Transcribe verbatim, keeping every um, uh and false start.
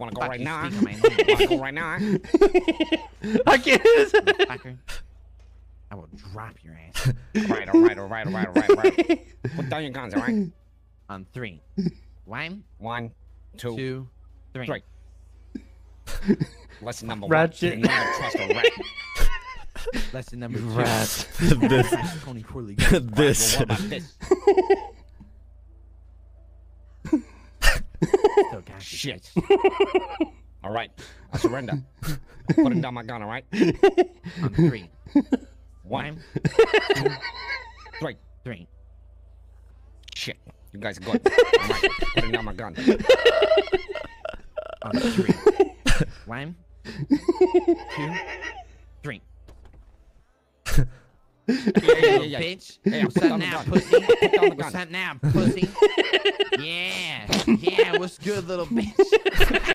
wanna go Fuck right you, now? speaker, man. Wanna go right now? I can't. Fucker. I will drop your ass. Alright, alright, alright, alright, alright, alright. Put down your guns, alright? On three. One, One, two, two, three. three. Lesson number Ratchet. one. Never trust a rat. Lesson number two. Rat. This. Tony Corley. This. Well, what about this? Still got Shit. Alright, I surrender. Putting down my gun, alright? On three. One, two, three. Three. Shit. You guys are good. Alright, putting down my gun. On three. One, two, three. Yeah, yeah, yeah, yeah. Bitch. Hey, What's put up down the now, gun. pussy? Put down the What's gun. up now, pussy? Yeah. Yeah, what's good, little bitch?